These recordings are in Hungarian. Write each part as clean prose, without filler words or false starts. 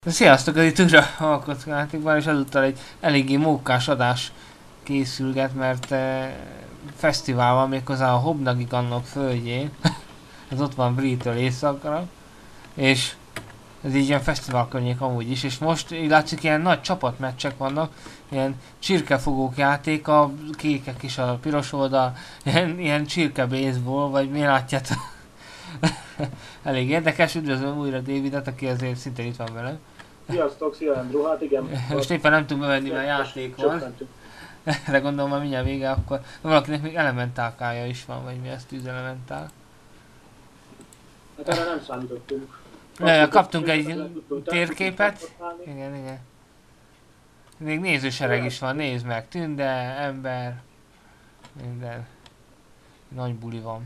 Sziasztok, ez itt újra alkotjátékban, és ezúttal egy eléggé mókás adás készülget, mert fesztivál van méghozzá a Hobnagi Gannok földjén. Ez ott van Brie-től északra, és ez így ilyen fesztivál környék amúgy is, és most így látszik ilyen nagy csapatmeccsek vannak, ilyen csirkefogók játék, a kékek és a piros oldal, ilyen csirke baseball, vagy mi látjátok. Elég érdekes, üdvözlöm újra Davidet, aki azért szintén itt van velem. Sziasztok, szia Andrew, hát igen. Most éppen nem tudom bevenni, mert játék van. De gondolom már mindjárt vége, akkor valakinek még elementálkája is van, vagy mi ez, tűzelementál. Hát erre nem számítottunk. Kaptunk egy térképet. Igen, igen. Még nézősereg is van, nézd meg, tünde, ember, minden. Nagy buli van.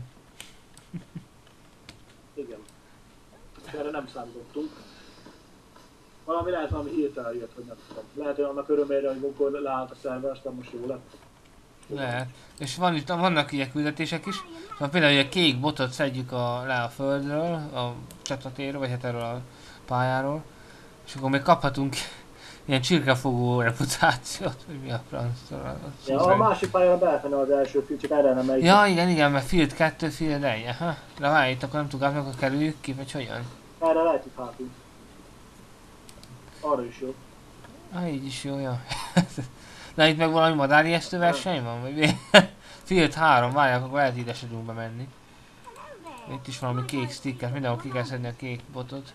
Igen. Erre nem számítottunk. Valami hirtelen jött, hogy nem tudom. Lehet, hogy annak örömére, hogy amikor leállt a szerver, aztán most jó lett. Lehet. És vannak ilyen küldetések is. Szóval például, hogy a kék botot szedjük le a földről, a csatatéről, vagy hát erről a pályáról. És akkor még kaphatunk ilyen csirkefogó reputációt, hogy mi a francra. Ja, a másik pályára belefenne az első field, csak erre nem Ja, igen, mert Field 2, Field 1, aha. De várj, itt akkor nem tudunk, akkor kerüljük ki, vagy hogyan? Erre lehet itt hátul. Arra is jó. Így is jó, ja. Na itt meg valami madárijesztő verseny van, vagy mi? Field 3, várják, akkor lehet ide se tudunk bemenni. Itt is valami kék sticker, mindenhol ki kell szedni a kék botot.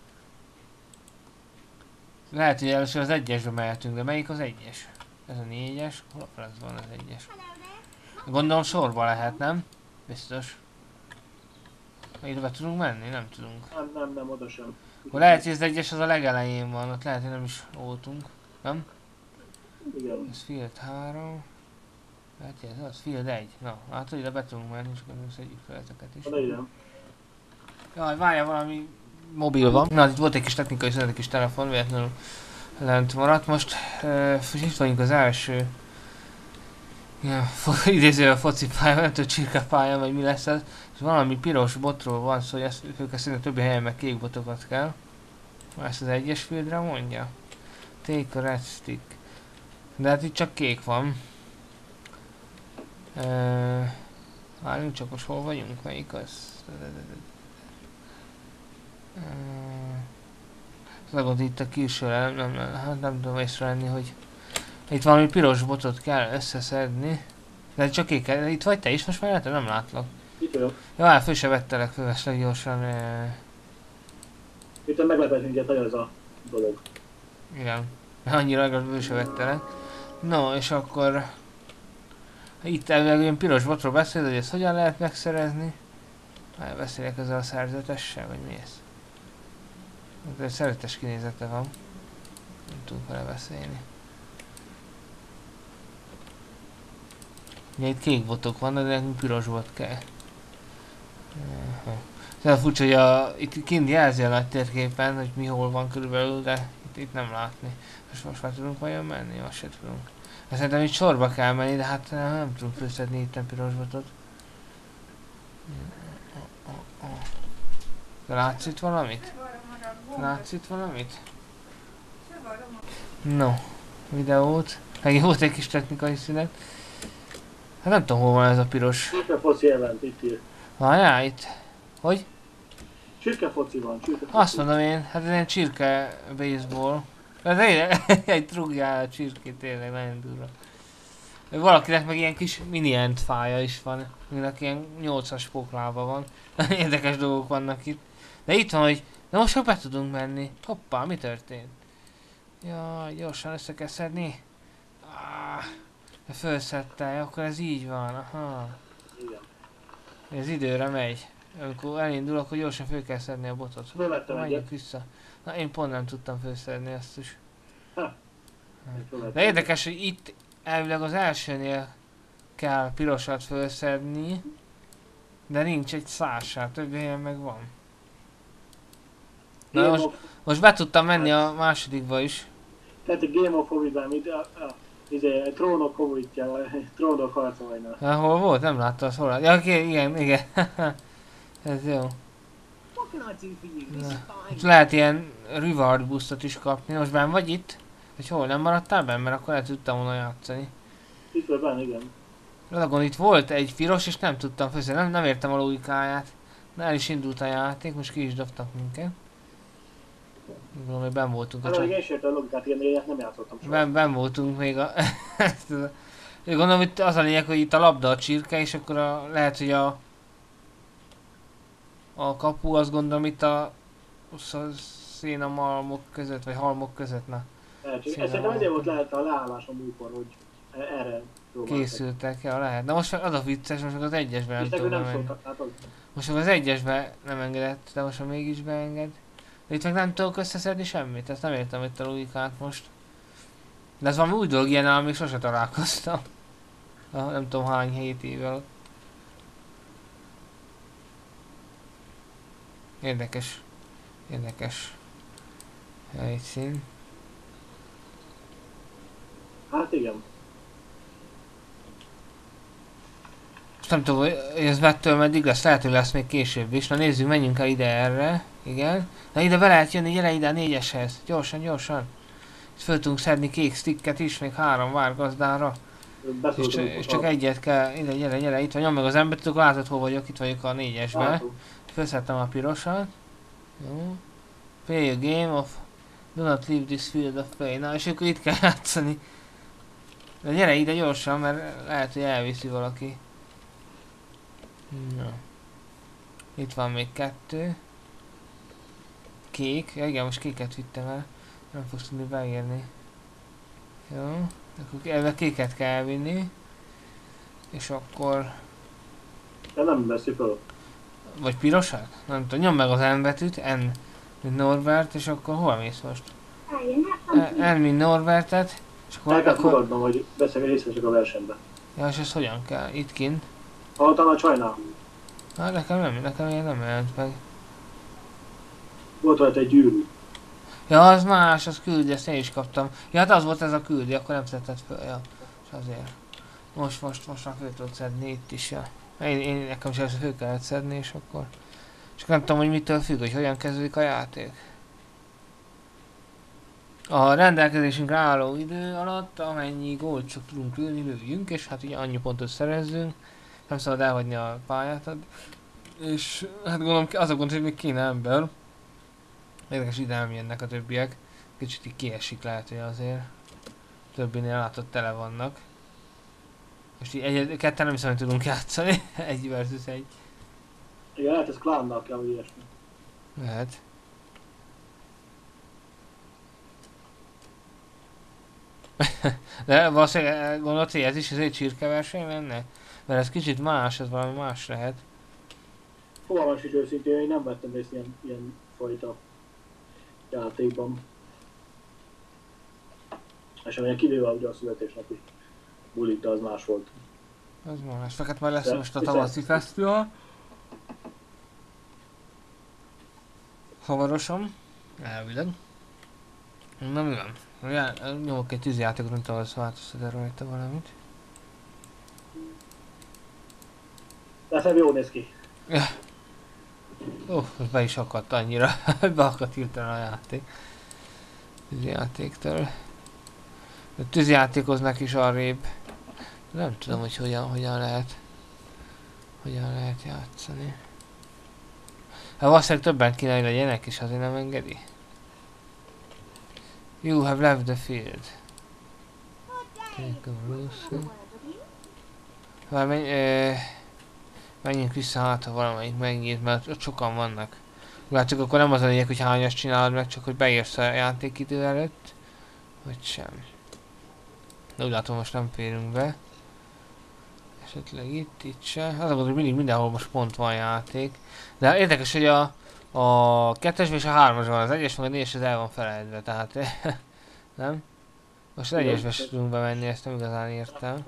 Lehet, hogy először az 1-esbe mehetünk, de melyik az 1-es? Ez a 4-es, hol a franc van az 1-es? Gondolom sorba lehet, nem? Biztos. Ide be tudunk menni? Nem tudunk. Nem, oda sem. Akkor lehet, hogy az 1-es az a legelején van, ott lehet, hogy nem is voltunk. Nem? Igen. Ez Field 3. Lehet, hogy ez az Field 1. Na, hát ide be tudunk menni, és akkor szedjük fel ezeket is. Oda ide. Jaj, várjál, valami mobil van. Na, itt volt egy kis technikai szünet, egy kis telefon, véletlenül lent maradt. Most itt vagyunk az első ilyen idézően focipálya, nem tudom, csirkepálya, vagy mi lesz ez. És valami piros botról van szó, hogy ezt ők szerint a többi helyen meg kék botokat kell. Ezt az 1-es fieldre mondja. Take a red stick. De hát itt csak kék van. Várjunk csak, most hol vagyunk? Melyik az? Szagod itt a külsőre, nem tudom észrevenni, hogy itt valami piros botot kell összeszedni. De csak kék, itt vagy te is most már lehet, nem látlak. Itt vagyok. Ja, hát föl se vettelek fölvesleg gyorsan. Itt meglepett minket nagyon ez a dolog. Igen, annyira legalább föl se vettelek. No, és akkor itt ilyen piros botról beszél, hogy ezt hogyan lehet megszerezni. Beszélek ezzel a szerzetessel, vagy mi ez? Ez szeretes kinézete van. Nem tudunk vele beszélni. Ugye itt kék botok vannak, de nekünk piros bot kell. Ez furcsa, hogy itt kint jelzi a nagy térképen, hogy mi hol van körülbelül, de itt nem látni. Most már tudunk vajon menni? Most se tudunk. Szerintem itt sorba kell menni, de hát nem tudunk főszedni itt a piros botot. De látsz itt valamit? Látsz itt valamit? No, videót. Megint volt egy kis technikai szünet. Hát nem tudom, hol van ez a piros. Csirkefoci jelent, itt ír. Várjál, itt. Hogy? Csirkefoci van, csirkefoci. Azt mondom én, hát ez ilyen csirke baseball. Ez egy trugjál a csirkét, tényleg nagyon durva. Valakinek meg ilyen kis mini endfája is van, aminek ilyen 8-as póklába van. Érdekes dolgok vannak itt. De itt van, hogy na most be tudunk menni. Hoppá, mi történt? Jaj, gyorsan össze kell szedni. Fölszedte, akkor ez így van, aha. Igen. Ez időre megy. Amikor elindul, akkor gyorsan föl kell szedni a botot. Bevettem Menjünk vissza. Na én pont nem tudtam fölszedni ezt is. Ha. De érdekes, hogy itt elvileg az elsőnél kell pirosat fölszedni, de nincs egy szását, többi helyen meg van. Na most be tudtam menni a másodikba is. Tehát a Game of Hobbit-ben, trónok hobbitja, trónok harcolna. Ja, hol volt? Nem látta az hol. Ja, igen. Ez jó. Na, itt lehet ilyen reward boostot is kapni. Most benn vagy itt? Vagy hol? Nem maradtál benn? Mert akkor lehet tudtam volna játszani. Itt vagy benne, igen. Adagon itt volt egy piros és nem tudtam főzni, nem értem a logikáját. Na, el is indult a játék, most ki is dobtak minket. Gondolom, hogy benn voltunk a Hát még én sem értem a logikát, ilyen nem játszottam soha. benn voltunk még a... Gondolom, hogy az a lényeg, hogy itt a labda a csirke, és akkor lehet, hogy a kapu, azt gondolom itt a szénamalmok között, vagy halmok között, na. Ez szerintem ezért volt lehet a leállás a múltkor, hogy erre próbáltak. Készültek, ja lehet. De most az a vicces, most az egyesben nem És nekünk tudom nem menni. szóltak, látod? Most az egyesben nem engedett, de most mégis beenged. De itt meg nem tudok összeszedni semmit, ezt nem értem itt a logikát most. De ez valami új dolog, ilyen még sose találkoztam. Nem tudom hány 7 éve alatt. Érdekes. Érdekes. Helyszín. Hát igen. Most nem tudom, hogy ez mettől meddig lesz, lehet, hogy lesz még később is. Na nézzük, menjünk el ide erre. Igen. Na ide be lehet jönni, gyere ide a 4-eshez. Gyorsan, gyorsan. Itt föl tudunk szedni kék sticket is, még 3 vár gazdára. És csak egyet kell, ide, gyere, gyere, itt vagy, nyom meg az embert, tudok, látod hol vagyok, itt vagyok a 4-esbe. Fölszedtem a pirosat. Jó. Play a game of... Do not leave this field of play. Na, és akkor itt kell játszani. De gyere ide gyorsan, mert lehet, hogy elviszi valaki. Na. Itt van még 2. Kék. Ja, igen, most kéket vittem el. Nem fogsz tudni beérni. Jó. Akkor ebben kéket kell elvinni. És akkor... De nem veszi fel. Vagy pirosat? Nem tudom, nyom meg az N betűt, N mint Norbert, és akkor hol mész most? N mint Norbertet, és El kell akkor... fogadnom, hogy beszélni részt veszek a versenybe. Ja, és ez hogyan kell? Itt kint? Hallottam a csajnál. Hát nekem ilyen nem jelent meg. Volt rajta egy gyűrű. Ja, az más, az küldi, ezt én is kaptam. Ja, hát az volt ez a küldi, akkor nem szedted föl, ja. És azért. Most már föl tudod szedni itt is, ja. Én nekem is ezt föl kellett szedni, és akkor... És nem tudom, hogy mitől függ, hogy hogyan kezdődik a játék. A rendelkezésünkre álló idő alatt, amennyi gólt csak tudunk lőni, lőjünk, és hát ugye annyi pontot szerezzünk. Nem szabad elhagyni a pályát. És hát gondolom, az a gond, hogy még kéne ember. Érdekes, ide nem jönnek a többiek. Kicsit így kiesik lehet, hogy azért. Többinél látod, tele vannak. Most így ketten nem hiszem, hogy tudunk játszani. 1 versus 1. Igen, lehet ez klánnal kell, vagy ilyesmi. Lehet. De valószínűleg gondolod, hogy ez is egy csirkeverseny lenne? Mert ez kicsit más, ez valami más lehet. Fogalmas is őszintén, én nem vettem részt ilyen fajta játékban. És amilyen kivéve ugye a születésnapi bulit, de az más volt. Az más. Fekete már lesz De most a viszont- tavaszi fesztivál. Hamarosan. Elvileg. Na mi van? Nyomok egy tűzjátékot, nem tudom, hogy változtat rajta valamit. De jól néz ki. Be is akadt annyira. Beakadt hirtelen a játék. Tűzjátéktól. A tűzjátékoznak is arrébb. Nem tudom, hogy hogyan lehet játszani. Hát valószínűleg többen kéne, hogy legyenek, és azért nem engedi. You have left the field. Take a Lucy. Már menjünk vissza, hát ha valamelyik megnyílt, mert ott sokan vannak. Látjuk, akkor nem az a lényeg, hogy hányas csinálod meg, csak hogy beérsz a játékidő előtt. Vagy sem. De úgy látom, most nem férünk be. Esetleg itt se. Az a gond, hogy mindig mindenhol most pont van játék. De érdekes, hogy a 2-es és a 3-as van, az 1-es meg a 4-es az el van felejtve, tehát nem? Most az 1-esbe se tudunk bemenni, ezt nem igazán értem.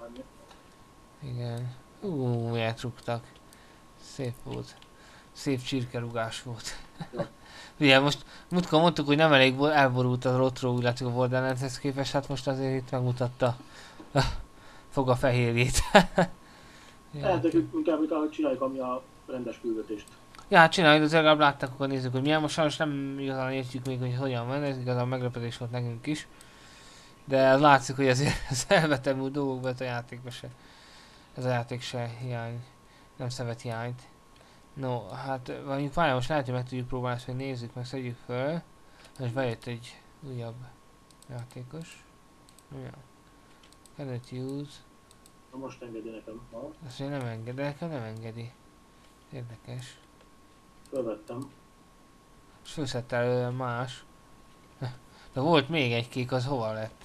Igen. Miért rúgtak. Szép volt. Szép csirkerugás volt. Ugye most múltkor mondtuk, hogy nem elég elborult a Rotro, illetve a Borderlandshez képest, hát most azért itt megmutatta. Fog a fehérjét. Lehet, hogy inkább csináljuk ami a rendes küldetést. Ja, hát csináljuk, de legalább látták, akkor nézzük, hogy milyen. Most sajnos nem igazán értjük még, hogy hogyan van, ez igazán meglepetés volt nekünk is. De az látszik, hogy azért az elvetemű dolgokban ez a játékban se. Ez a játék se hiány. Nem szenved hiányt. No, hát mondjuk várjál, most lehet, hogy meg tudjuk próbálni, hogy nézzük, meg szedjük föl. Most bejött egy újabb játékos. Ja. Cannot use. Na most engedi nekem. Ha, Azt én nem engedi, nekem nem engedi. Érdekes. fölvettem. És főszedte előle más. De volt még egy kék, az hova lett?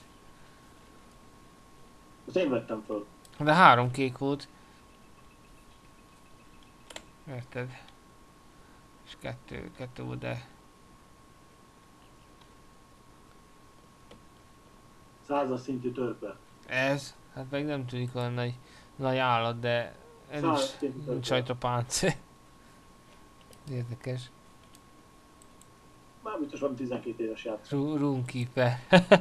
Azt én vettem föl. De 3 kék volt. Érted? És kettő volt, de... 100-as szintű törpe. Ez? Hát meg nem tűnik olyan nagy állat, de... Ez 100 is szintű törpe. nincs rajta páncél. Érdekes. Már biztos van 12 éves játék. Runkeeper.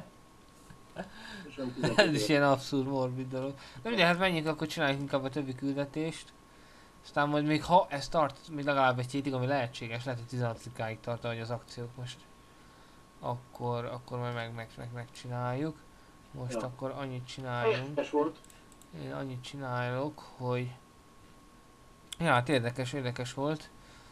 És van 12 Ez is éves. ilyen abszurd morbid dolog. De mindegy, hát menjünk, akkor csináljuk inkább a többi küldetést. Aztán majd még ha ez tart, még legalább egy hétig, ami lehetséges, lehet, hogy 16-áig tart, ahogy az akciók most. Akkor majd megcsináljuk. Most Ja. akkor annyit csináljunk. Érdekes volt. Én annyit csinálok, hogy... Ja, hát érdekes volt.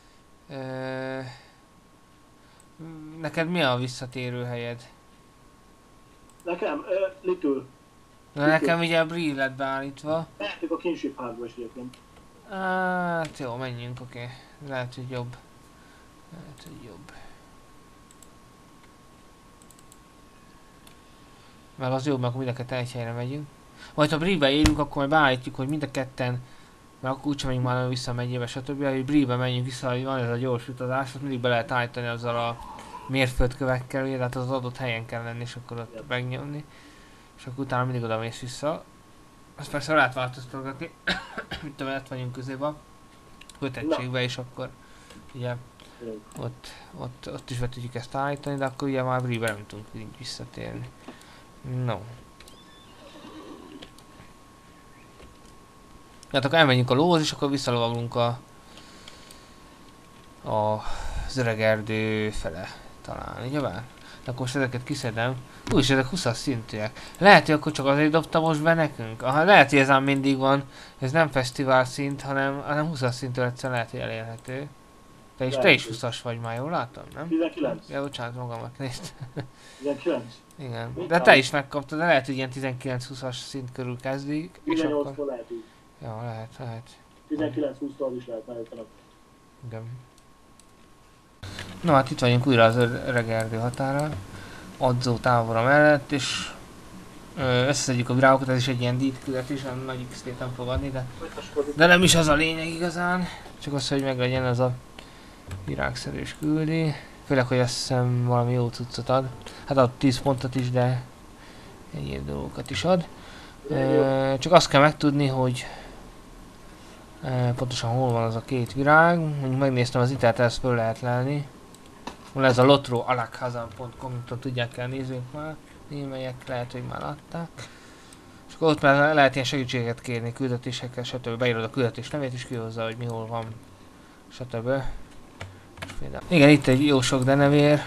Neked mi a visszatérő helyed? Nekem, Little. Na nekem ugye a Bree lett beállítva. Mehetünk a Kinship házba is egyébként. Hát jó, menjünk, oké. Lehet, hogy jobb. Lehet, hogy jobb. Meg az jobb, mert akkor mind a ketten egy helyre megyünk. Majd ha Bree-be érünk, akkor majd beállítjuk, hogy mind a ketten, mert akkor úgysem megyünk már vissza a megyébe, stb. Hogy Bree-be menjünk vissza, hogy van ez a gyors utazás, azt mindig be lehet állítani azzal a mérföldkövekkel, ugye, tehát az adott helyen kell lenni, és akkor ott megnyomni. És akkor utána mindig oda mész vissza. Azt persze lehet változtatni, mint tudom, ott vagyunk közéba, kötettségbe, és akkor ugye ott is be tudjuk ezt állítani, de akkor ugye már Bree-be nem tudunk így visszatérni. No. Hát akkor elmenjünk a lóhoz, és akkor visszalovagolunk az öreg erdő fele talán, ugye bár? De akkor most ezeket kiszedem. Úgyis ezek 20-as szintűek. Lehet, hogy akkor csak azért dobta most be nekünk? Aha, lehet, hogy ez ám mindig van. Ez nem fesztivál szint, hanem 20-as szintű egyszer lehet, hogy elérhető. Te is 20-as vagy már, jól látom, nem? 19. Ja, bocsánat, magamat nézd. 19. Igen. De te is megkaptad, de lehet, hogy ilyen 19-20-as szint körül kezdik. És akkor... 18-tól lehet így. Ja, lehet. 19-20-tól is lehet mellettenek. Igen. No, hát itt vagyunk újra az öreg erdő határán. Adzó távora mellett, és összeszedjük a virágokat, ez is egy ilyen dítküldetés, nem nagy XP-t nem fog adni, de nem is az a lényeg igazán. Csak az, hogy meglegyen az a virágszerűs küldi. Főleg, hogy azt hiszem valami jó cuccot ad. Hát ad 10 pontot is, de egyéb dolgokat is ad. Csak azt kell megtudni, hogy pontosan hol van az a két virág. Mondjuk megnéztem az internetet, ezt föl lehet lelni. Hol ez a lotroalakhazan.com, mint tudják el nézők már. Némelyek lehet, hogy már látták. És akkor ott már lehet ilyen segítséget kérni, küldetésekkel, stb. Beírod a küldetés nevét és kihozza, hogy mi hol van, stb. Igen, itt egy jó sok denevér.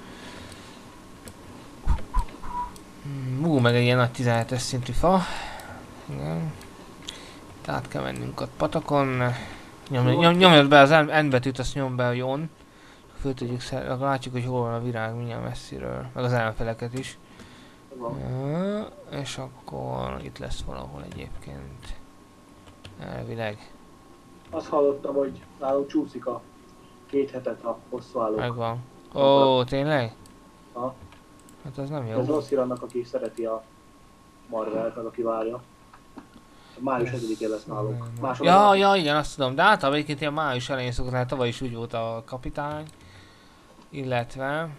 Meg egy ilyen nagy 17-es szintű fa. Igen. Itt át kell mennünk ott patakon. Nyomjad be az N betűt, azt nyom be a Jon. Föl tudjuk látjuk, hogy hol van a virág mindjárt messziről. Meg az ellenfeleket is. És akkor itt lesz valahol egyébként. Elvileg. Azt hallottam, hogy nálunk csúszik a 2 hetet a hosszú állók. Megvan. Ó, tényleg? Ha. Hát az nem jó. Ez rossz hír annak, aki szereti a Marvelt, meg aki várja. Május 7-én lesz nálunk. Ja, igen, azt tudom. De általában egyébként ilyen május elején szokott, hát tavaly is úgy volt a kapitány. Illetve...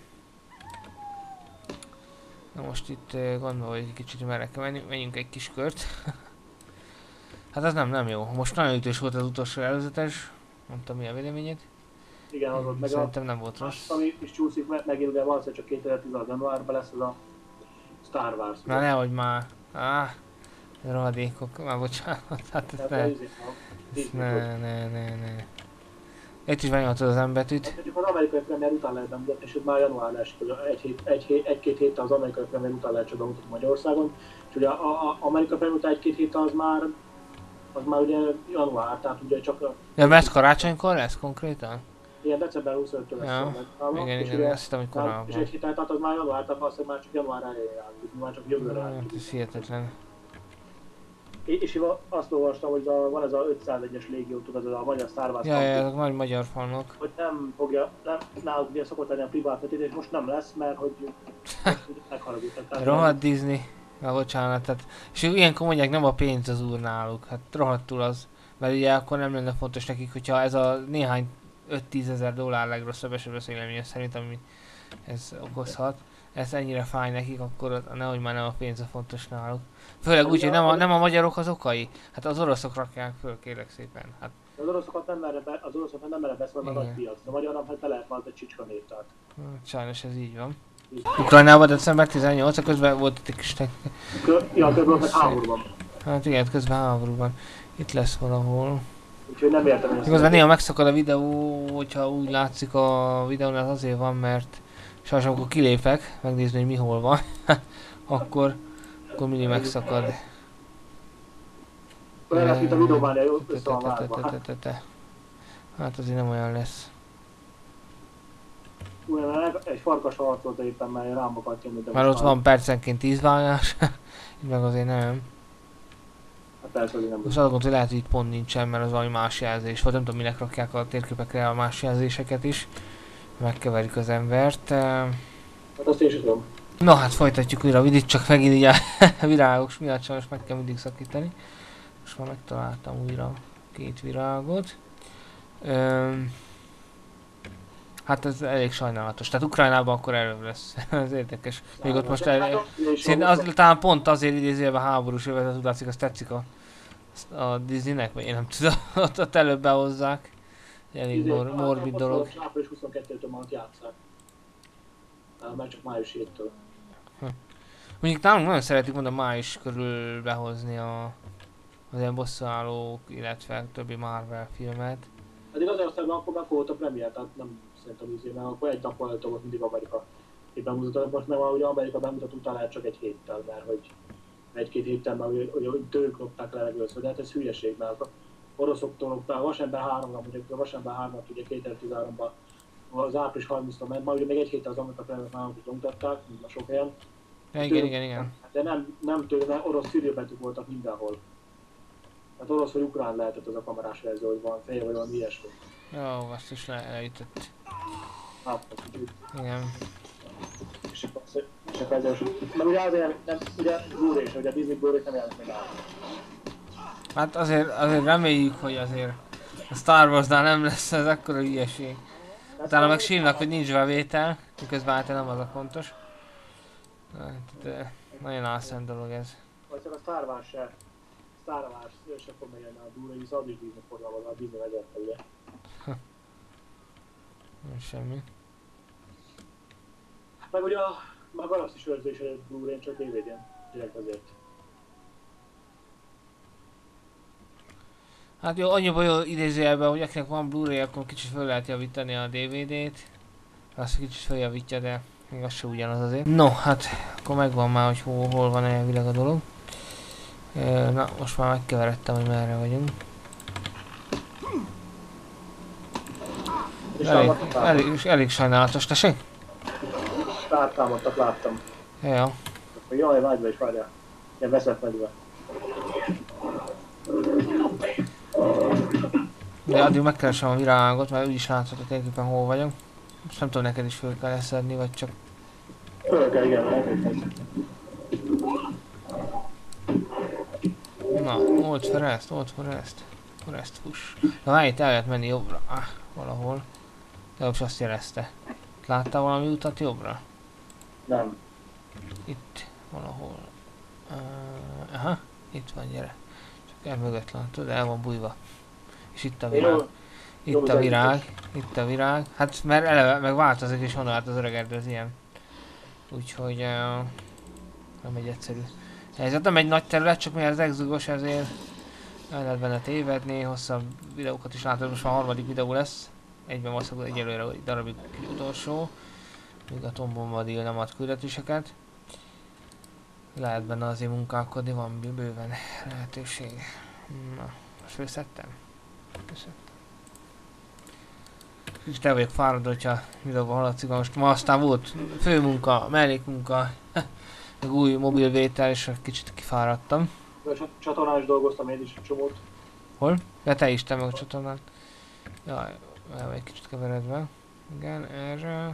Na most itt gondolom, hogy egy kicsit merre kell menjünk egy kis kört. Hát ez nem jó. Most nagyon ütős volt az utolsó előzetes. Mondtam, mi a véleményed? Igen, az volt meg szerintem nem volt rossz. Ami is csúszik, mert megint ugye valószínűleg csak 2016 januárban lesz az a Star Wars. Na nehogy már. rohadékok. Már bocsánat. Hát ezt ne. Ne. Itt is benyomtad az M betűt. Hát, az amerikai premier után lehet bemutatni, és ez már január lesz, hogy egy-két héttel az amerikai premier után lehet csak bemutatni Magyarországon. És ugye az amerikai premier után egy-két héttel az már ugye január, tehát ugye csak Ja, mert karácsonykor lesz konkrétan? ilyen december 25-től lesz. Ja, igen, azt hittem, hogy korábban. És egy héttel, tehát az már január, tehát valószínűleg már csak január elején áll, már csak jövőre áll. Hát, ez hihetetlen. És azt olvastam, hogy van ez a 501-es légió, tudod, ez a magyar Star Wars Ja, azok nagy magyar fanok. hogy nem fogja, náluk ugye szokott lenni a privát vetítés, most nem lesz, mert hogy megharagudtak. Rohadt Disney. Ja, bocsánat, tehát... És ilyenkor mondják, nem a pénz az úr náluk. Hát rohadtul az. Mert ugye akkor nem lenne fontos nekik, hogyha ez a néhány 5-10 ezer dollár legrosszabb esetben véleményem szerint, ami ez okozhat. Ez ennyire fáj nekik, akkor nehogy már nem a pénz a fontos náluk. Főleg úgy, hogy nem a magyarok az okai. Hát az oroszok rakják föl, kérlek szépen. Hát, az oroszokat nem merre beszélni a nagy piac. A magyarnak hát be lehet már egy csicska név, tehát. Sajnos ez így van. Ukrajnában december 18-a közben volt itt egy kis Ja, közben meg háborúban. Hát igen, közben háborúban. Itt lesz valahol. Úgyhogy nem értem, hogy Igazán néha megszakad a videó, hogyha úgy látszik a videón, az azért van, mert sajnos amikor kilépek, megnézni, hogy mi hol van, akkor mindig megszakad. Olyan lesz, mint a videóban, de jó össze van vágva. Hát azért nem olyan lesz. Egy farkas harcolta éppen, mert rám akart jönni. Már ott van percenként 10 vágás, itt meg azért nem. Hát persze, hogy nem. Most azt gondolom, hogy lehet, hogy itt pont nincsen, mert az valami más jelzés volt. Nem tudom, minek rakják a térképekre a más jelzéseket is. Megkeverik az embert. Hát azt én is tudom. Na hát folytatjuk újra a videót, csak megint így a virágos miatt sajnos meg kell mindig szakítani. Most már megtaláltam újra két virágot. Hát ez elég sajnálatos. Tehát Ukrajnában akkor előbb lesz. Ez érdekes. Még ott most talán pont azért idézőjelben háborús övezet, úgy látszik, azt tetszik a Disneynek, vagy én nem tudom, ott előbb behozzák. Elég morbid dolog. Április 22-től már játsszák. Már csak május 7-től. Mondjuk nálunk nagyon szeretik mondom május körül behozni az ilyen bosszúállók, illetve többi Marvel filmet. Hát igazán aztán akkor volt a premier, tehát nem szerintem izé, mert akkor egy nap előtt volt mindig Amerika. Itt bemutatott, most meg ugye Amerika bemutat után lehet csak egy héttel, mert hogy egy-két héttel már hogy tőlük lopták le legelőször, de hát ez hülyeség, mert oroszoktól lopták, Vasember 3-ra, mondjuk a Vasember 3-at ugye 2013-ban az április 30-ra ment, már ugye még egy héttel az Amerika premiért már is bemutatták, mint a sok helyen. Igen. De nem tőle, orosz szűrőbetűk voltak mindenhol. Hát orosz vagy ukrán lehetett az a kamerás verzió, hogy van feje vagy valami ilyesmi. Jó, azt is elütött. Igen. És ezzel mert ugye azért nem, ugye Blu-ray, hogy a Disney Blu-ray nem jelent meg át. Hát azért reméljük, hogy azért a Star Warsnál nem lesz ez akkora hülyeség. Utána meg sírnak, hogy nincs bevétel, miközben hát nem az a fontos. Hát, nagyon álszent dolog ez. Vagy csak a Star Wars se fog megjönni a Blu-ray, viszont az is Disney forgalmaz, a Disney vezette ugye. Nem semmi. Meg ugye a Galaxis őrzés előtt Blu-ray, csak DVD-n, direkt azért. Hát jó, annyiban jó idézőjelben, hogy akinek van Blu-ray, akkor kicsit föl lehet javítani a DVD-t. Azt kicsit feljavítja, de még az se ugyanaz azért. No, hát akkor megvan már, hogy hol van elvileg a dolog. Na, most már megkeveredtem, hogy merre vagyunk. Elég sajnálatos, tessék? Támadtak, láttam. Ja. Jaj, vágy be is, várjál. Ilyen veszett medve. De addig megkeresem a virágot, mert úgyis láthatod tényképpen hol vagyok. Most nem tudom, neked is föl kell leszedni, vagy csak... Föl kell, igen, lehet. Na, old forest. Forest push. Na már itt el lehet menni jobbra. Valahol. De most azt jelezte. Láttál valami utat jobbra? Nem. Itt valahol. Aha, itt van, gyere. Csak el mögött látod, el van bújva. És itt a virág. Itt a virág. Hát mert eleve meg változik és honnan hát az öreg erdő az ilyen. Úgyhogy nem egy egyszerű helyzet. Nem egy nagy terület, csak mivel az exugos, ezért el lehet benne tévedni, hosszabb videókat is látod, most már a harmadik videó lesz. egyben maszagol egyelőre egy darabig utolsó. Míg a Tom Bombadil nem ad küldetéseket. Lehet benne azért munkálkodni, van bőven lehetőség. Na, most főszedtem? Kicsit el vagyok fáradva, hogyha videóban haladszik, most ma aztán volt főmunka, mellékmunka, meg új mobilvétel, és kicsit kifáradtam. Csatornán is dolgoztam én is egy csomót. Hol? Ja, te is, te meg a csatornán. Jaj, el egy kicsit keveredve. Igen, erre...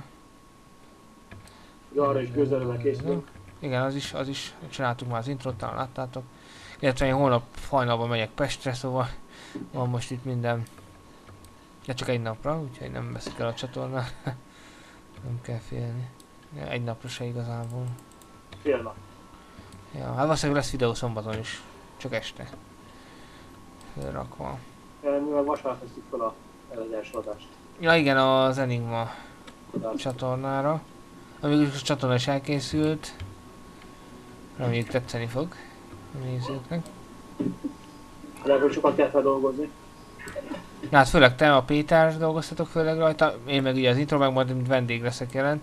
Arra is gőzerővel készülünk. Igen, az is. Csináltuk már az introt, talán láttátok. Illetve én holnap hajnalban megyek Pestre, szóval van most itt minden. De csak egy napra, úgyhogy nem veszik el a csatornát. Nem kell félni. Ja, egy napra se igazából. Fél nap. Ja, hát valószínűleg lesz videó szombaton is. Csak este. Rakva. Mivel vasárnap veszik fel az első adást. Ja igen, az Enigma csatornára. Amíg a csatorna is elkészült. Reméljük tetszeni fog a nézőknek. Legalább sokat kell feldolgozni. Na hát főleg te, a Péter dolgoztatok főleg rajta, én meg ugye az intro, meg majd mint vendég leszek jelen.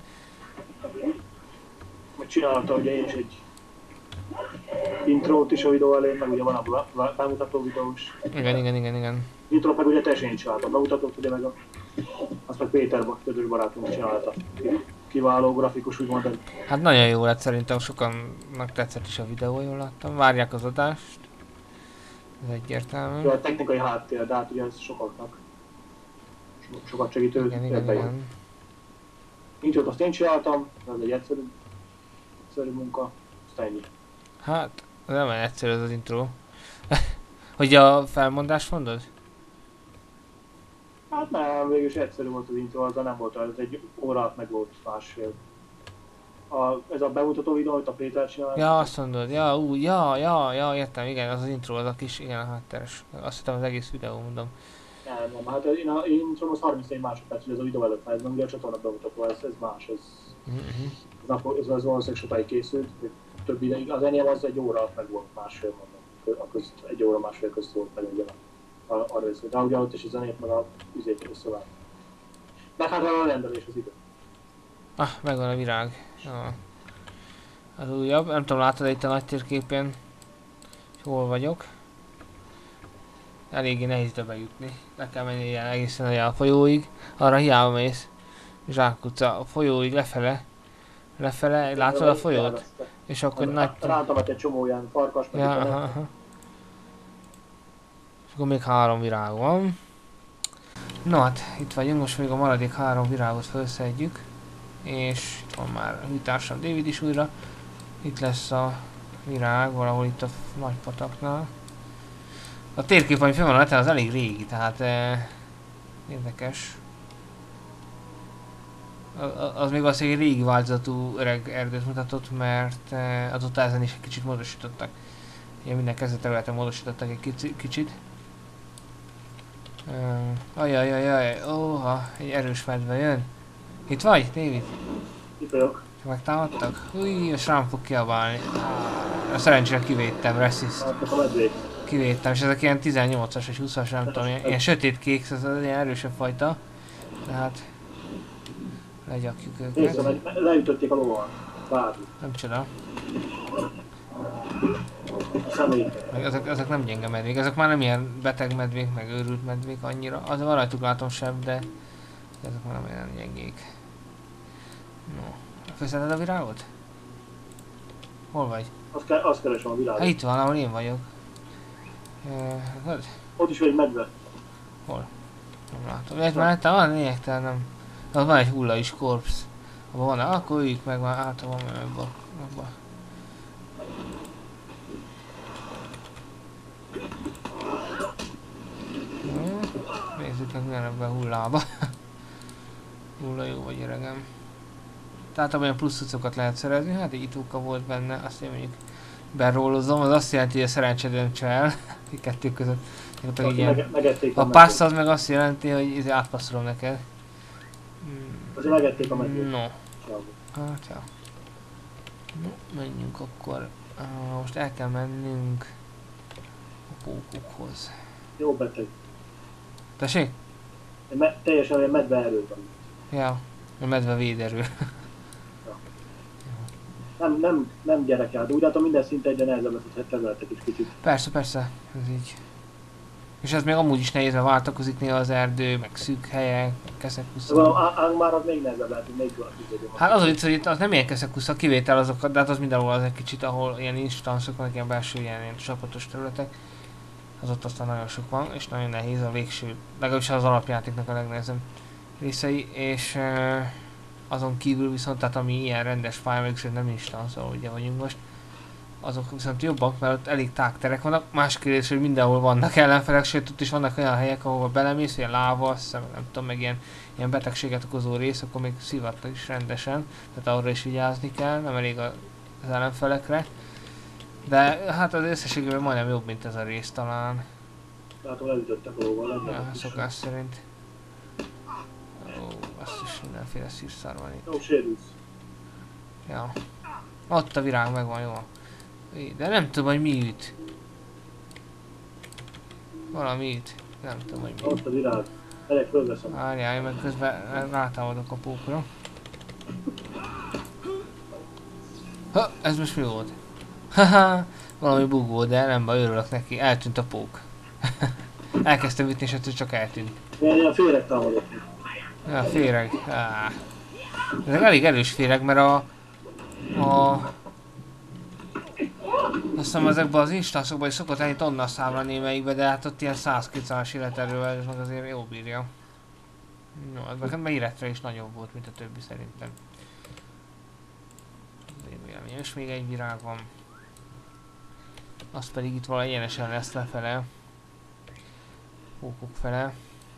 Meg csináltam ugye én is egy intrót is a videó elén, meg ugye van a bemutató videó is. Igen. Intrót meg ugye teljesen én csináltam, bemutatót ugye meg azt meg Péter közös barátunk csinálta. Kiváló grafikus úgymond. Hát nagyon jó lett, szerintem sokannak tetszett is a videó, jól láttam. Várják az adást. Ez egyértelmű. A technikai háttér, de hát ugye ez sokaknak. Sokat segítő. Igen. Intrót azt én csináltam, ez egy egyszerű munka, azt ennyi. Hát, nem olyan egyszerű ez az intro. Hogy a felmondást mondod? Hát nem, végülis egyszerű volt az intro, azzal nem volt, ez egy órát meg volt másfél. Ez a bemutató videó, amit a Péter csinál. Ja, azt mondod, ja, értem, igen, az intro, az a kis, igen, a hátteres. Azt hittem az egész videó, mondom. Nem, hát én introm az 34 másodperc, hogy ez a videó előtt, ez nem ugye a csatorna bemutató, ez más, ez valószínűleg sokáig készült, több ideig, az enyém az egy óra meg volt másfél, mondom, egy óra másfél közt volt meg ugye arra részét, de ugye ott is a zenét meg a üzét összevált. De hát a rendelés az idő. Ah, megvan a virág. Ja. Az újabb, nem tudom, látod itt a nagy térképen, hol vagyok. Eléggé nehéz ide bejutni. Le kell menni ilyen egészen a folyóig. Arra hiába mész. Zsákutca a folyóig lefele, látod a folyót? És akkor nagy... Rántamat egy csomó ilyen farkas, meg ja, aha. És akkor még 3 virág van. No hát, itt vagyunk, most még a maradék 3 virágot felszedjük. És itt van már a hűtársam David is újra. Itt lesz a virág, valahol itt a nagy pataknál. A térkép, ami fel van a neten, az elég régi, tehát érdekes. Az még valószínűleg egy régi változatú öreg erdőt mutatott, mert azóta ezen is egy kicsit módosítottak. Ugye minden kezdő területen módosítottak egy kicsit. Ajajajaj, óha, egy erős medve jön. Itt vagy, David? Itt vagyok. Megtámadtak? Új, most rám fog kiabálni. Szerencsére kivédtem, Resist. Látnak a medvék. Kivédtem, és ezek ilyen 18-as vagy 20-as, nem tudom, ilyen sötétkék, ez az ilyen erősebb fajta. Tehát legyakjuk őket. Nézd, leütötték a lovon. Bármi. Nem csoda. Személyek. Ezek nem gyenge medvék, ezek már nem ilyen beteg medvék, meg őrült medvék annyira. Az van rajtuk látom sem, de ezek már nem olyan gyengék. No. Főszeded a virágot? Hol vagy? Azt keresem a világot. Hát itt van, ahol én vagyok. Ott is van egy medve. Hol? Nem látom. Egy mellette van? Lényegtelen nem. Az van egy hulla is, korpsz. Abban van, akkor üljük meg már általában abba. Nézzük meg milyen ebben a hullába. Hulla jó vagy öregem. Tehát olyan plusz cuccokat lehet szerezni, hát egy itóka volt benne, azt én mondjuk berólozom, az azt jelenti, hogy a szerencse döntse el, kettő között. A passz az meg azt jelenti, hogy átpasszolom neked. Azért megették a medvét. No. Hát ja. No, menjünk akkor. Most el kell mennünk a pókokhoz. Jó beteg. Tessék? Teljesen olyan medve erő van. Ja, a medve véderő. Nem gyerekkel, de úgy látom minden szinte egyre nehezebb lesz, hogy területek is kicsit. Persze, persze, ez így. És ez még amúgy is nehéz, mert váltakozik néha az erdő, meg szűk helyek, keszekusza. Szóval már az még nehezebb lehet, hogy még van a Hát az, hogy itt az nem ilyen keszekusza, kivétel azok, de hát az mindenhol az egy kicsit, ahol ilyen instanszok vannak, ilyen belső ilyen csapatos területek. Az ott aztán nagyon sok van, és nagyon nehéz a végső, legalábbis az alapjátéknak a legnehezebb részei, és azon kívül viszont, tehát ami ilyen rendes pálya, meg nem instansz, ahol ugye vagyunk most, azok viszont jobbak, mert ott elég tágterek vannak. Más kérdés, hogy mindenhol vannak ellenfelek, sőt ott is vannak olyan helyek, ahol belemész, ilyen láva, nem tudom, meg ilyen betegséget okozó rész, akkor még szivatta is rendesen, tehát arra is vigyázni kell, nem elég az ellenfelekre. De hát az összességében majdnem jobb, mint ez a rész talán. Látom, leütöttek a lóval, Ja, szokás szerint. Ó, azt is mindenféle szírszár van itt. Jó, sérülsz. Ja. Ott a virág megvan, jó. De nem tudom, hogy mi üt. Valami üt. Nem tudom, hogy mi. Ott a virág. Elég fölveszem. Várjál, én meg közben rátámadok a pókra. Ha, ez most mi volt? Haha, valami bug volt, de nem baj, örülök neki. Eltűnt a pók. Elkezdtem ütni, és ettől csak eltűnt. Ilyen féreg támadok. Ja, féreg. Ez elég erős féreg, mert azt hiszem ezekben az instancokban is szokott lenni tonna számra némelyikbe, de hát ott ilyen 100-200-as életerővel, és meg azért jó bírja. No, ez nekem méretre is nagyobb volt, mint a többi szerintem. És még egy virág van. Az pedig itt valami egyenesen lesz lefele. Pókok fele.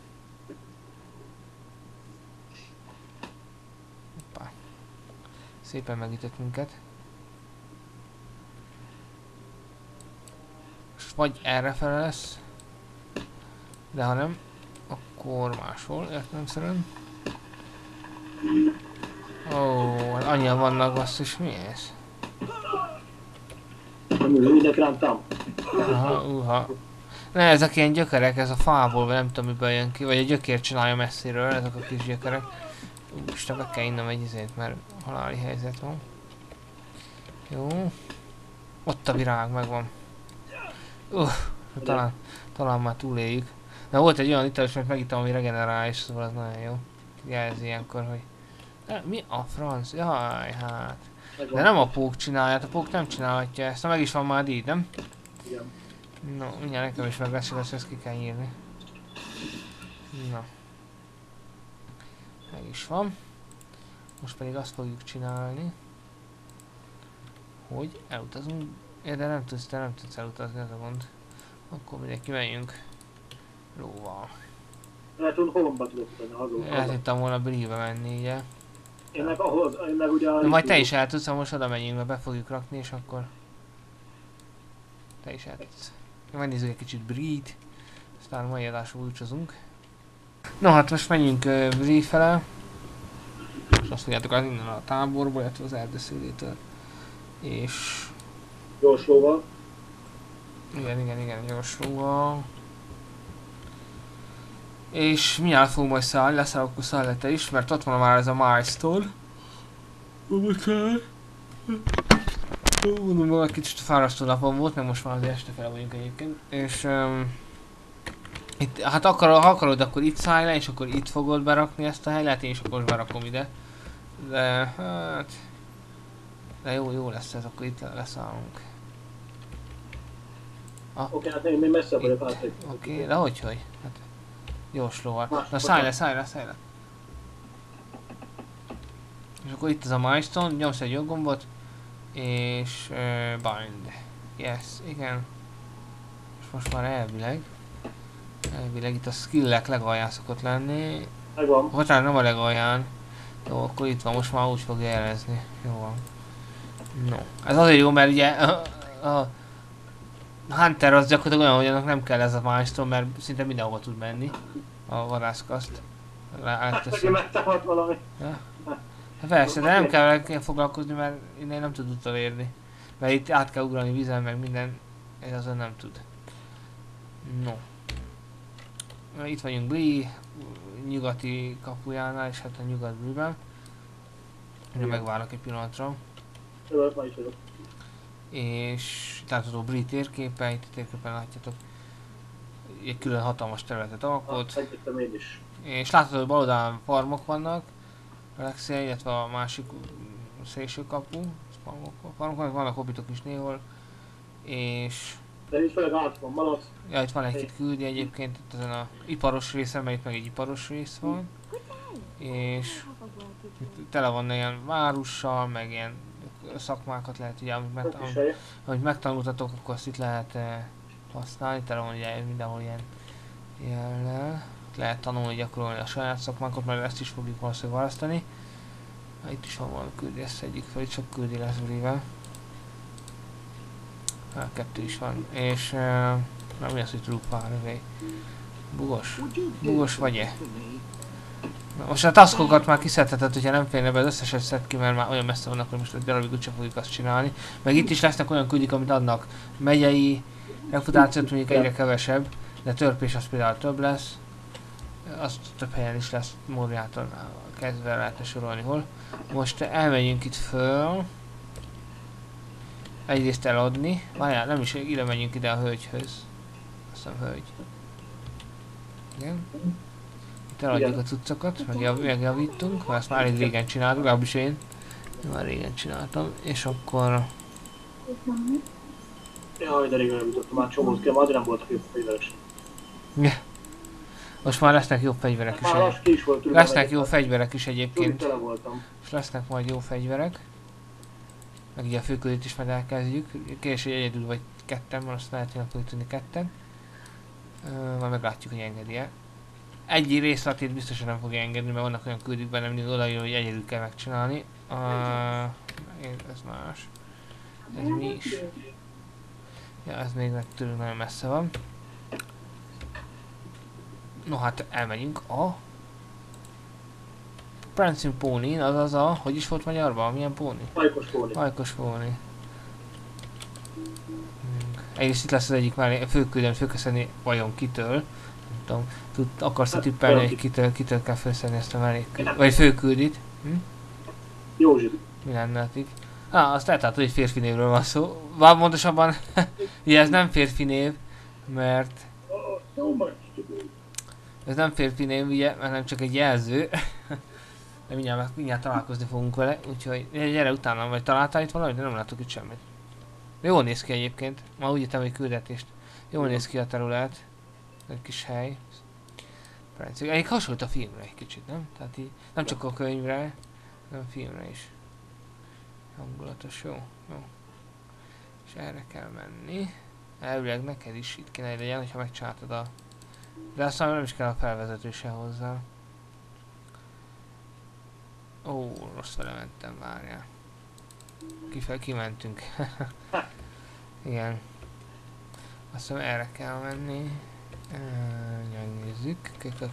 Hoppá. Szépen megütött minket. És vagy errefele lesz. De ha nem, akkor máshol értelemszerűen. Ó, hát annyian vannak, basszus, mi ez? Mindenki rám tám. Aha. Ne, ezek ilyen gyökerek, ez a fából, vagy nem tudom miből jön ki, vagy a gyökér csinálja messziről, ezek a kis gyökerek. Úristen, be kell innom egy izét, mert haláli helyzet van. Jó. Ott a virág, megvan. Talán már túléljük. Na volt egy olyan italos, mert megittem, ami regenerál, és szóval az nagyon jó. Jelzi ilyenkor, hogy... Mi a franc? Jaj, hát... De nem a pók csinálja, a pók nem csinálhatja ezt. Na meg is van már így, nem? Igen. No, mindjárt nekem is meg lesz, ezt ki kell írni. Na. Meg is van. Most pedig azt fogjuk csinálni, hogy elutazunk. Ja, de nem tudsz elutazni, ez a gond. Akkor mindenki menjünk lóval. Lehet, hogy holomba tudok utána haza. Elhittem volna Brie-be menni, ugye? Én meg ugye... De majd te is el tudsz, ha most oda megyünk, mert be fogjuk rakni, és akkor... Te is el tudsz. Megnézzük egy kicsit Brie-t, aztán mai adásra búcsúzunk. No, hát most menjünk Brie fele. És azt fogjátok az innen a táborból, illetve az erdőszélétől. És... Gyorslóval. Igen, gyorsulva. És mindjárt fogunk majd szállni, leszel akkor szállj te is, mert ott van már ez a milestone. Mondom, egy kicsit fárasztó napom volt, meg most már az este fel vagyunk egyébként. És itt, hát ha akarod, akkor itt szállj le, és akkor itt fogod berakni ezt a helyet, lehet én is akkor berakom ide. De hát... De jó lesz ez, akkor itt leszállunk. Oké, hát én még messze vagyok át. Oké, de hogy? Hát, jóslóval. Na szállj le. És akkor itt az a milestone, nyomsz egy joggombot, és bind. Yes, igen. És most már elvileg itt a skillek legalján szokott lenni. Megvan. Bocsánat, nem a legalján. Jó, akkor itt van, most már úgy fog jelezni. Jó van. No. Ez azért jó, mert ugye a Hunter az gyakorlatilag olyan, hogy annak nem kell ez a milestone, mert szinte mindenhova tud menni. A vadászkaszt. Neki megtámadt valami. Ja. Hát persze, de nem kell vele foglalkozni, mert innen nem tud utolérni. Mert itt át kell ugrani vízen, meg minden, ez azon nem tud. No. Itt vagyunk Blee nyugati kapujánál, és hát a nyugat Blee-ben. Ugye megvárok egy pillanatra. Jövök, ma is vagyok. És látható Blee térképe, itt a térképen látjátok. Egy külön hatalmas területet alkot. Megjöttem én is. És látható, hogy bal oldalán farmok vannak. A legszél, illetve a másik szélső kapu. Farmok vannak hobbitok is néhol. És... De itt főleg át van malac. Ja, itt van egy-két küldi egyébként, itt ezen a iparos részen, mert itt meg egy iparos rész van. És itt tele van ilyen várussal, meg ilyen szakmákat lehet, ugye, amit megtanultatok, akkor azt itt lehet használni, tele van ugye mindenhol ilyen jellel. Lehet tanulni, gyakorolni a saját szakmákat, mert ezt is fogjuk valószínűleg választani. Itt is van valami küldi, ezt szedjük fel, itt csak küldi lesz Blee-vel. Kettő is van, és mi az, hogy trupál, bugos? Bugos vagy-e? Most a taskokat már kiszedheted, hogyha nem férne be, az összeset szed ki, mert már olyan messze vannak, hogy most egy darabig úgyse fogjuk azt csinálni. Meg itt is lesznek olyan küldik, amit adnak megyei reputációt, mondjuk egyre kevesebb, de törpés az például több lesz. Az több helyen is lesz, Móriától kezdve lehetne sorolni hol. Most elmegyünk itt föl. Egyrészt eladni. Várjál, nem is ide menjünk ide a hölgyhöz. Azt hiszem hölgy. Igen. Itt eladjuk a cuccokat, megjavítunk, mert ezt már elég régen csináltuk, legalábbis én. Már régen csináltam, és akkor... Jaj, de régen javítottam, már csomót kell, már nem voltak jobb fegyverek. Most már lesznek jó fegyverek is. Már ki is volt, lesznek jó fegyverek is egyébként. Tele voltam. És lesznek majd jó fegyverek. Meg ugye a főkörét is majd elkezdjük. Kérdés, hogy egyedül vagy ketten van, azt lehet, hogy akkor tudni ketten. Majd meglátjuk, hogy engedi-e. Egy részletét biztosan nem fogja engedni, mert vannak olyan küldik benne, mindig odaír, hogy egyedül kell megcsinálni. Ez más. Ez mi is? Ja, ez még meg tőlünk nagyon messze van. No hát elmegyünk a... Prancing Pony, azaz a... Hogy is volt magyarban? Milyen póni? Ajkos póni. Ajkos póni. Egyrészt itt lesz az egyik már főküldön főköszönni vajon kitől. Nem tudom, akarsz-e tippelni, hogy kitől kell felszedni ezt a mellékküldit? Vagy főküldit? Józsi. Mi lenne a tipp? Azt eltállt, hogy egy férfi névről van szó. Vagy pontosabban, ugye ez nem férfi név, mert... Ez nem férfi név, ugye, mert nem csak egy jelző. De mindjárt találkozni fogunk vele, úgyhogy gyere utána, vagy találtál itt valamit, de nem látok itt semmit. Jól néz ki egyébként, ma úgy jöttem egy küldetést. Jól néz ki a terület. Egy kis hely. Egyik hasonlít a filmre egy kicsit, nem? Tehát így, nem csak a könyvre, hanem a filmre is. Hangulatos, jó. És erre kell menni. Elvileg neked is itt kéne legyen, hogyha megcsináltad a... De aztán nem is kell a felvezető se hozzá. Ó, rossz vele mentem, várjál. Kimentünk. Igen. Azt hiszem erre kell menni. Megnézzük.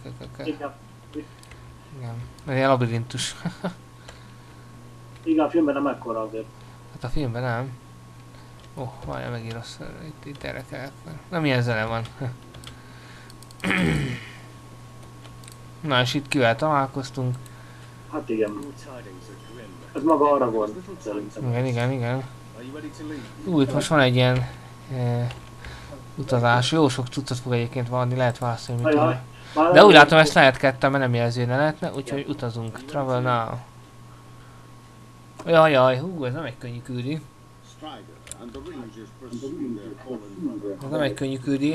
Igen. Ez egy labirintus. Igen, a filmben nem ekkora azért. Hát a filmben nem. Várjál, megint rossz. Itt erre kell. Nem ilyen zene van. Na és itt kivel találkoztunk. Hát igen. Ez maga Aragorn, szerintem. Igen. Itt most van egy ilyen utazás. Jó sok cuccot fog egyébként adni, lehet válaszolni, mit tudom. De úgy látom, ezt lehet ketten, mert nem jelző ne lehetne, úgyhogy utazunk. Travel now. Jaj, ez nem egy könnyű küldi. Ez nem egy könnyű küldi.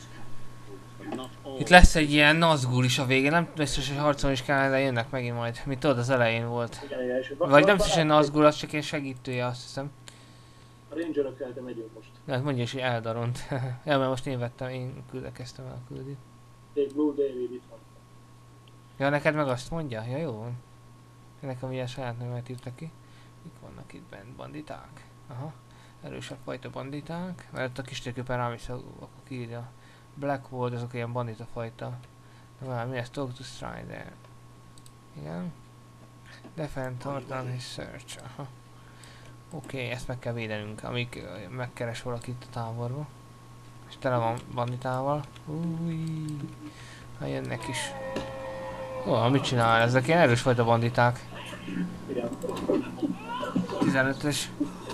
Itt lesz egy ilyen Nazgul is a végén, nem biztos, hogy harcolni is kellene, de jönnek megint majd. Mint tudod, az elején volt. Vagy nem biztos, hogy Nazgul, az csak egy segítője, azt hiszem. A Rangerökkel megyünk most. Ja, mondja is, hogy Eldaront. Ja, mert most én küldekeztem el a küldit. Blue David itt van. Ja, neked meg azt mondja? Ja, jó van. Nekem ugye saját nevet írta ki. Mik vannak itt bent? Banditák? Aha. Erősebb fajta banditák. Mert a kis térképen rámész, akkor kiírja. Blackwood, azok ilyen bandita fajta. De már mi ez? Talk to Strider. Igen. Defend, Thornton és Search. Aha. Oké, ezt meg kell védenünk, amíg megkeres valakit a táborba. És tele van banditával. Ha jönnek is. Ó, mit csinál? Ezek ilyen erős fajta banditák. Igen. 15-ös.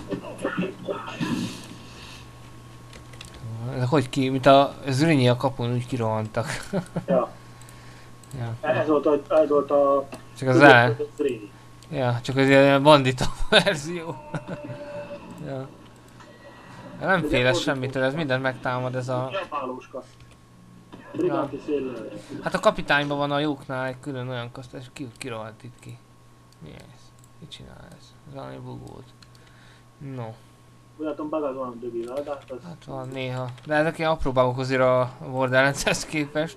Ezek hogy ki, mint a Zrínyi a kapun, úgy kirohantak. Ja. Ja. Ez volt a... Csak az el. Zrínyi. Ja, csak az ilyen bandita verzió. Ja. Nem fél semmitől, ez mindent megtámad ez a... Japálóska. Briganti széllel. Hát a kapitányban van a jóknál egy külön olyan kaszt, és kirohalt itt ki. Mi ez? Mit csinál ez? Ez valami bug volt. No. Úgy látom bagaz van dögivel, de hát az... Hát van néha. De ezek ilyen apró bugok azért a Borderlands-hez képest.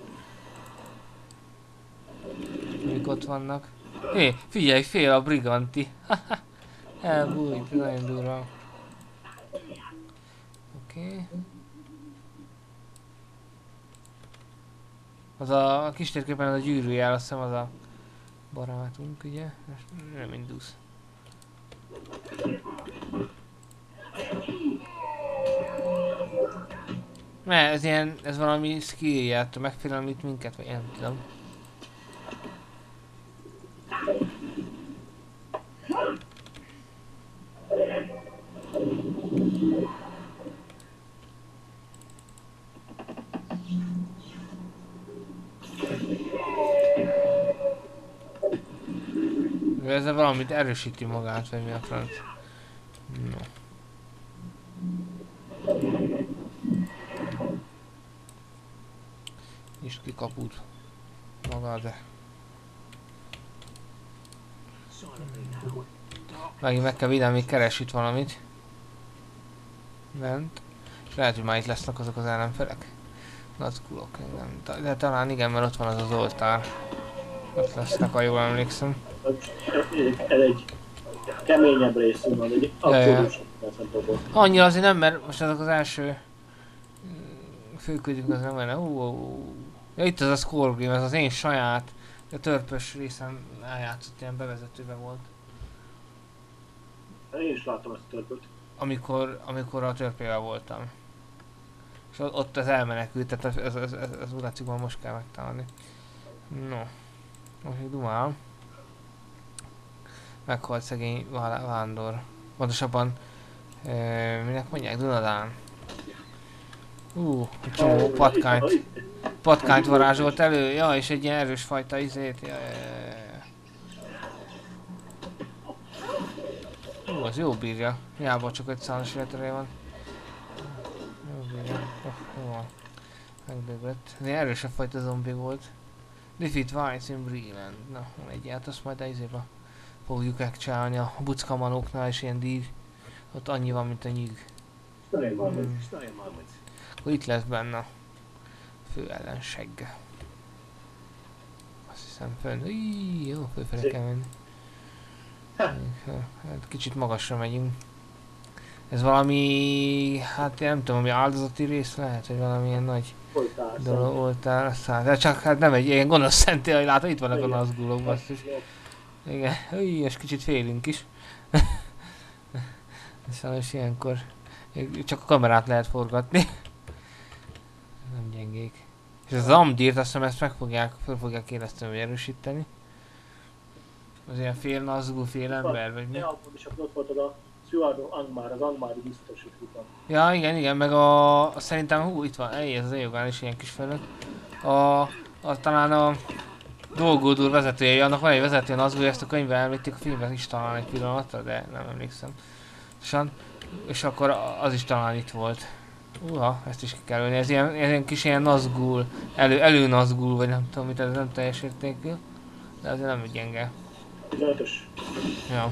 Mik ott vannak. Hé, figyelj, fél a briganti. Elbújt, nagyon durva. Oké. Az a kis térképen az a gyűrűjel, azt hiszem az a barátunk, ugye? Nem indulsz. Ne, ez ilyen, ez valami skillje, megfélemlít minket, vagy nem tudom. Ezzel valamit erősíti magát, vagy mi a franc. No. Nyisd ki kaput. Maga, de... Megint meg kell védeni, még keres itt valamit. Bent. És lehet, hogy már itt lesznek azok az ellenfelek. Nazgulok, nem. De talán igen, mert ott van az az oltár. Ott lesznek, ha jól emlékszem. Ez egy keményebb részünk van, egy abszolút szempontból. Annyira azért nem, mert most azok az első főködjük az nem lenne. Ja, itt az a Scorpion, ez az én saját, a törpös részen eljátszott, ilyen bevezetőben volt. Én is láttam ezt a törpöt. Amikor a törpével voltam. És ott az elmenekült, tehát az úgy látszik, hogy most kell megtámadni. No. Most még dumál. Meghalt szegény vándor. Pontosabban, minek mondják, Dunadán. Egy csomó patkányt varázsolt elő, ja, és egy ilyen erős fajta izét, ja. Az jó bírja, hiába csak 500-as életre van. Jó bírja, jó van. Megdögött. Ez ilyen erősebb fajta zombi volt. Defeat Vice in Breland. Na, egy ilyet, azt majd a izébe fogjuk megcsinálni a buckamanóknál, és ilyen díj. Ott annyi van, mint a nyűg. Akkor itt lesz benne a fő ellenség. Azt hiszem fönn. Jó, fölfele kell menni. Hát kicsit magasra megyünk. Ez valami, hát én nem tudom, ami áldozati rész lehet, hogy valamilyen nagy dolog oltár, aztán, de csak hát nem egy ilyen gonosz szentély, hogy látod, itt vannak a nazgulok, basszus. Igen, és kicsit félünk is. Sajnos ilyenkor csak a kamerát lehet forgatni. Nem gyengék. És az Amdírt, azt hiszem ezt föl fogják érezteni, erősíteni. Az ilyen fél nazgul, fél ember, vagy mi? Ja, és akkor ott volt az a Suardo Angmar, az Angmari biztosítva. Ja, igen, meg szerintem, itt van, ez az Eogán is ilyen kis felett. Talán a Dolgódur vezetője, annak van egy vezetője, Nazgul, ezt a könyvben említik, a filmben is talán egy pillanatra, de nem emlékszem. És akkor az is talán itt volt. Ezt is ki kell ölni, ez ilyen kis ilyen Nazgul, elő Nazgul, vagy nem tudom mit, ez nem teljes értékű. De azért nem gyenge. 15-ös. Ja.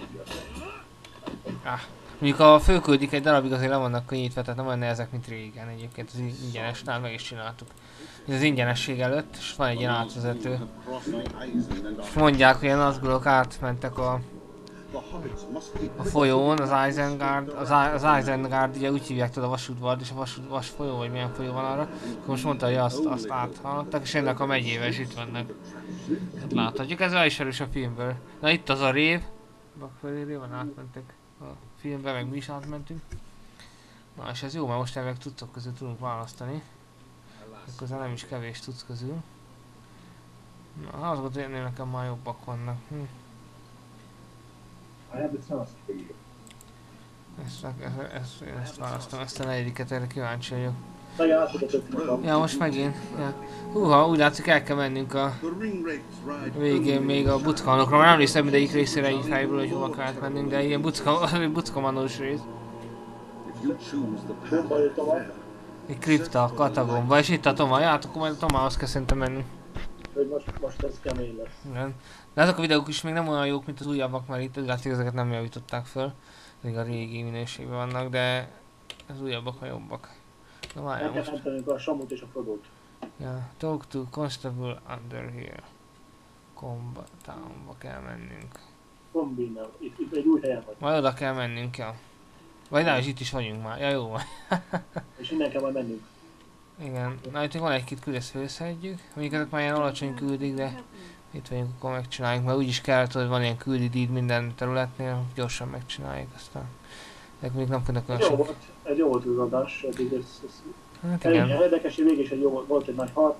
Mondjuk a főküldik egy darabig azért le vannak könnyítve, tehát nem olyan nehezek, mint régen egyébként az ingyenesnál meg is csináltuk. Ez az ingyenesség előtt, és van egy ilyen átvezető. És mondják, hogy ilyen nazgulok átmentek a folyón, az Isengard, az Isengard ugye úgy hívják, tudod, a vasútvard, és a vas folyó, vagy milyen folyó van arra. Akkor most mondta, hogy azt áthaladtak, és ennek a megyével is itt vannak. Hát láthatjuk, ez is erős a filmből. Na itt az a rév. Bakfelé réven átmentek a filmbe, meg mi is átmentünk. Na és ez jó, mert most elvileg tudtok közül tudunk választani. Akkor nem is kevés tudsz közül. Na, azokat ennél nekem már jobbak vannak. Ezt választom, ezt a negyediket, erre kíváncsi vagyok. Ja, most megint. Ja. Húha, úgy látszik el kell mennünk a végén még a butkanokra. Már nem emlékszem mindegyik részére így fejből, hogy hova kellett mennünk, de ilyen buckamanós rész. Egy kripta, katagomba, és itt a Toma. Ja, hát akkor majd a Tomához kell szerintem menni. Hogy most ez kemény lesz. Igen. De azok a videók is még nem olyan jók, mint az újabbak, mert itt úgy látszik, ezeket nem javították föl. Még a régi minőségben vannak, de az újabbak a jobbak. Na várjál most. Meg kell mentenünk a Samut és a Frodót. Ja, talk to constable under here. Combat townba kell mennünk. Kombinál. Itt egy új helyen vagy. Majd oda kell mennünk, ja. Vagy nem, és itt is vagyunk már. Ja, jó van. És innen kell majd mennünk. Igen. Na itt van egy-két küld, ezt főszedjük. Mondjuk ezek már ilyen alacsony küldik, de itt vagyunk, akkor megcsináljuk. Mert úgyis kellett, hogy van ilyen küldi díd minden területnél, gyorsan megcsináljuk aztán. Ezek még nem fognak olyan sok. Ez jó volt az adás, eddig ez Hát elég igen. érdekes, hogy végig is egy jó volt egy nagy harc.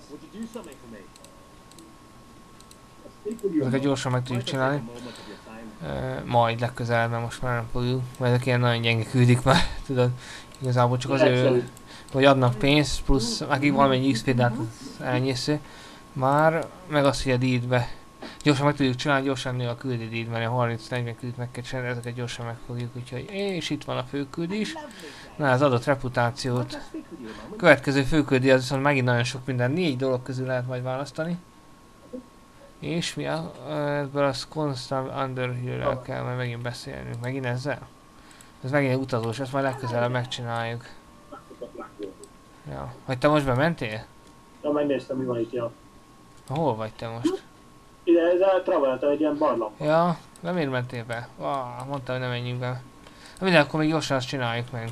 Ezeket gyorsan meg tudjuk csinálni. Majd legközelebb, mert most már nem fogjuk. Mert ezek ilyen nagyon gyenge küldik már, tudod. Igazából csak azért, hogy adnak pénzt, plusz akik valamennyi XP-t, de hát az elnyésző. Már, meg azt, hogy a díjbe gyorsan meg tudjuk csinálni, gyorsan nő a küldi díj, mert a 30-40 küldit meg kell csinálni, ezeket gyorsan megfogjuk, úgyhogy és itt van a főküld is. Na, ez adott reputációt. Következő főküldi az viszont megint nagyon sok minden, 4 dolog közül lehet majd választani. És mi ebből a Constant Underhill-rel kell majd megint beszélnünk, megint ezzel? Ez megint egy utazós, ezt majd legközelebb megcsináljuk. Ja, hogy te most bementél? Ja, megnéztem, mi van itt, ja. Hol vagy te most? Ide, ezzel traveltem egy ilyen barlangba. Ja, de miért mentél be? Mondta, hogy nem menjünk be. Na minden, akkor még gyorsan azt csináljuk meg.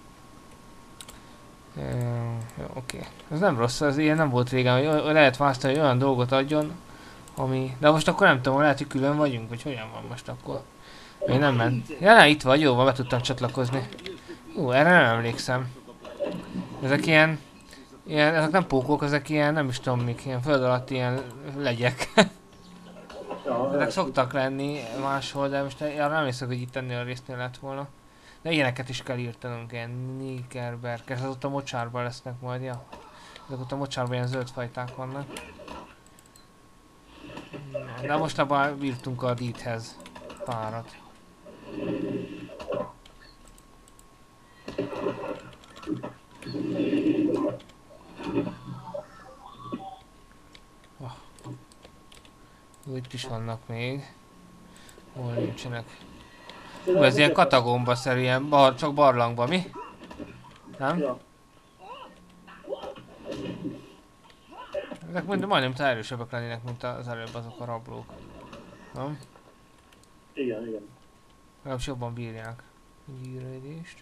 Jó, oké. Ez nem rossz, ez ilyen nem volt régen, hogy lehet választani, hogy olyan dolgot adjon, ami... De most akkor nem tudom, lehet, hogy külön vagyunk, vagy hogyan van most akkor. Én nem ment. Ja, ne, itt vagy, jó, be tudtam csatlakozni. Erre nem emlékszem. Ezek ilyen, ezek nem pókok, ezek ilyen, nem is tudom mik, ilyen föld alatt ilyen legyek. Ja, Ezek szoktak lenni máshol, de most arra nem hiszek, hogy itt ennél a résznél lett volna. De ilyeneket is kell írtanunk, ilyen Nickerberker, ez ott a mocsárban lesznek majd, ja. Ezek ott a mocsárban ilyen zöld fajták vannak. De most abban írtunk a díjhez párat. Itt is vannak még. Hol nincsenek. Ez ilyen katagomba-szerű, ilyen csak barlangban, mi? Nem? Ja. Ezek majdnem erősebbek lennének, mint az előbb azok a rablók. Nem? Igen. Legalábbis jobban bírják a gyűrődést.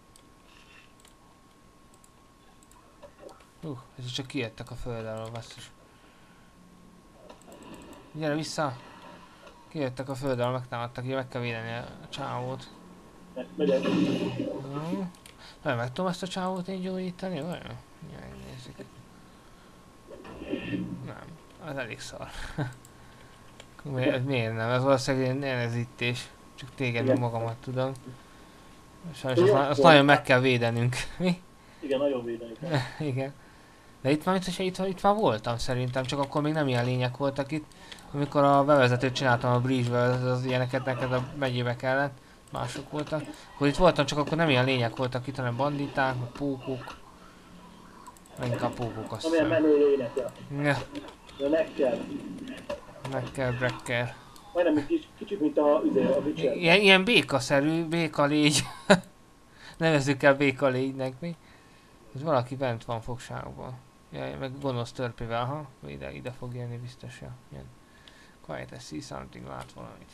Ez csak kijöttek a föld alól, basszus. Gyere vissza! Kijöttek a föld alól, megtámadtak, ugye meg kell védeni a csávót. Megyek. Nem meg tudom ezt a csávót így gyógyítani, vajon? Nézzük. Nem, az elég szar. Miért nem? Ez valószínűleg elnezítés. Csak téged meg magamat tudom. Sajnos azt nagyon meg kell védenünk. Mi? Igen, nagyon védeni kell. Igen. De itt már, itt már voltam szerintem, csak akkor még nem ilyen lények voltak itt. Amikor a bevezetőt csináltam a Breeze-vel, az ilyeneket neked a megyébe kellett. Mások voltak. Akkor itt voltam, csak akkor nem ilyen lények voltak itt, hanem banditák, pókok. Inkább pókok azt hiszem. Amilyen menő lények, ja. Ja. De Necker, brekker. Majdnem egy kicsit, mint a Witcher. Ilyen békaszerű, békalégy. Nevezzük el békalégynek, mi? Ez valaki bent van fogságban. Ja, meg gonosz törpével, ha? Ide fog jönni biztos, ja. Jön. Quiet, I see something, lát valamit.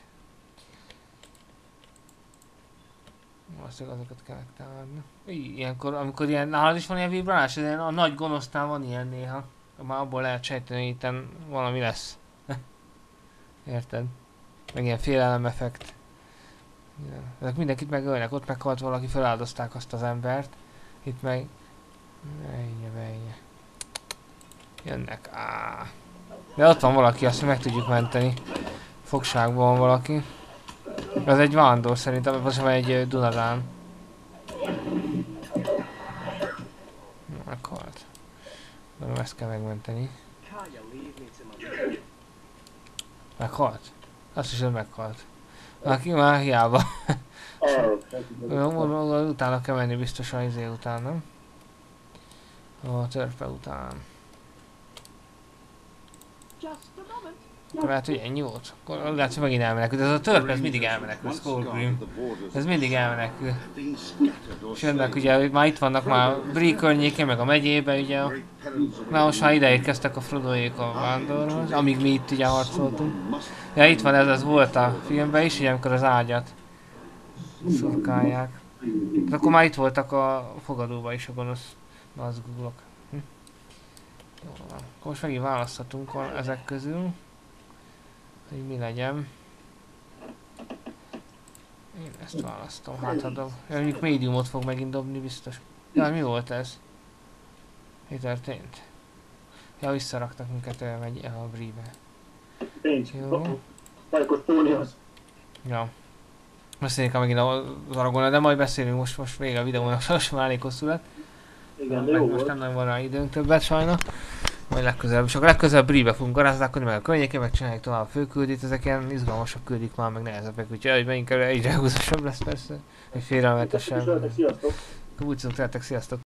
Valószínűleg azokat kell megtámadni. Ilyenkor, amikor ilyen, nálad is van ilyen vibrálás, a nagy gonosznál van ilyen néha. Már abból lehet sejteni, hogy itten valami lesz. Érted? Meg ilyen félelem effekt. Ezek mindenkit megölnek, ott meghalt valaki, feláldozták azt az embert. Itt meg... Ennyi. Jönnek, De ott van valaki, azt meg tudjuk menteni. Fogságban van valaki. Ez egy vándor szerintem, vagy egy Dunadán. Meghalt. Nem, ezt kell megmenteni. Meghalt? Azt is, hogy meghalt. Már hiába. Utána kell menni biztos az izé után, nem? A törpe után. Mert hogy ennyi volt? Akkor lehet, hogy megint elmenekül. Ez a törpe, ez mindig elmenekül, Skullgrim. Ez mindig elmenekül. És jönnek ugye, már itt vannak már Bree környékén, meg a megyébe ugye. Már most már ide érkeztek a Frodoék a vándorhoz, amíg mi itt ugye harcoltunk. Ja, itt van ez volt a filmben is, ugye amikor az ágyat szurkálják. De akkor már itt voltak a fogadóban is a gonosz nazgulok. Jó van. Akkor most megint választhatunk ezek közül. Hogy mi legyen. Én ezt választom, hát ha dob. Ja, mondjuk médiumot fog megint dobni biztos. Ja, mi volt ez? Mi történt? Ja, visszaraktak minket a Bree-be. Jó. Bajkos póni az. Ja. Beszéljük megint az Aragonnal, de majd beszélünk most vége a videónak, most már elég hosszú lett. Igen, de jó most nem nagyon van rá időnk többet sajnos. Majd legközelebb, és akkor legközelebb Bree-be fogunk garázdálkodni, meg a környéken, meg csináljuk tovább a főküldit, ezek ilyen izgalmasabb küldik már, meg nehezebbek, úgyhogy hogy menjünk elő, egyre húzasabb lesz persze, hogy félremetesebb. Sziasztok! Úgy szoktátok, sziasztok!